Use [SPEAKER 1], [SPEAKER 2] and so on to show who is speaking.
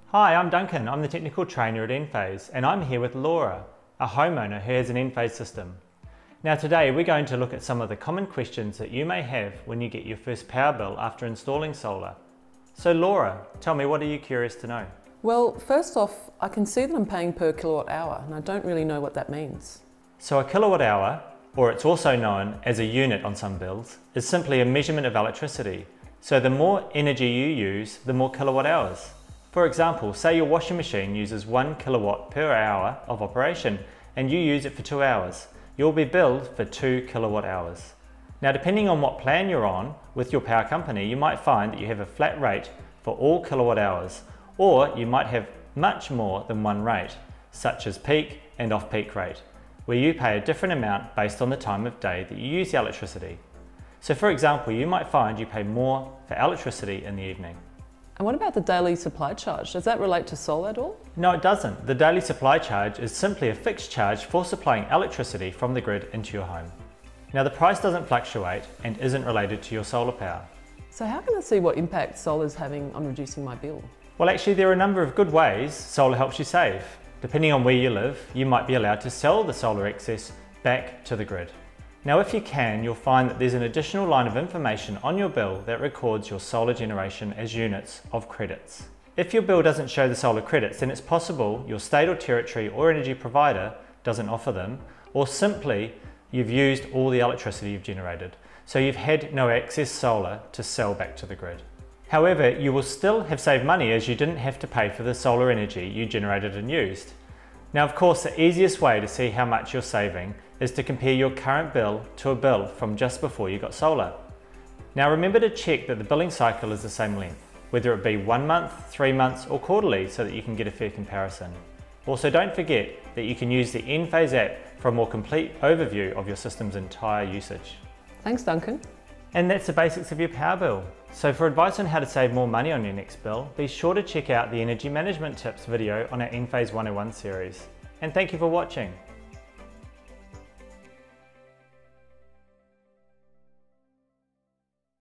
[SPEAKER 1] Hi, I'm Duncan. I'm the technical trainer at Enphase, and I'm here with Laura, a homeowner who has an Enphase system. Now today we're going to look at some of the common questions that you may have when you get your first power bill after installing solar. So Laura, tell me, what are you curious to know?
[SPEAKER 2] Well, first off, I can see that I'm paying per kilowatt hour and I don't really know what that means.
[SPEAKER 1] So a kilowatt hour, or it's also known as a unit on some bills, is simply a measurement of electricity. So the more energy you use, the more kilowatt hours. For example, say your washing machine uses 1 kilowatt per hour of operation and you use it for 2 hours. You'll be billed for 2 kilowatt hours. Now, depending on what plan you're on with your power company, you might find that you have a flat rate for all kilowatt hours, or you might have much more than one rate, such as peak and off-peak rate, where you pay a different amount based on the time of day that you use the electricity. So for example, you might find you pay more for electricity in the evening.
[SPEAKER 2] And what about the daily supply charge? Does that relate to solar at all?
[SPEAKER 1] No, it doesn't. The daily supply charge is simply a fixed charge for supplying electricity from the grid into your home. Now, the price doesn't fluctuate and isn't related to your solar power.
[SPEAKER 2] So how can I see what impact solar is having on reducing my bill?
[SPEAKER 1] Well, actually, there are a number of good ways solar helps you save. Depending on where you live, you might be allowed to sell the solar excess back to the grid. Now, if you can, you'll find that there's an additional line of information on your bill that records your solar generation as units of credits. If your bill doesn't show the solar credits, then it's possible your state or territory or energy provider doesn't offer them, or simply you've used all the electricity you've generated. So you've had no excess solar to sell back to the grid. However, you will still have saved money as you didn't have to pay for the solar energy you generated and used. Now, of course, the easiest way to see how much you're saving is to compare your current bill to a bill from just before you got solar. Now, remember to check that the billing cycle is the same length, whether it be 1 month, 3 months, or quarterly, so that you can get a fair comparison. Also, don't forget that you can use the Enphase app for a more complete overview of your system's entire usage.
[SPEAKER 2] Thanks, Duncan.
[SPEAKER 1] And that's the basics of your power bill. So for advice on how to save more money on your next bill, be sure to check out the Energy Management Tips video on our Enphase 101 series. And thank you for watching.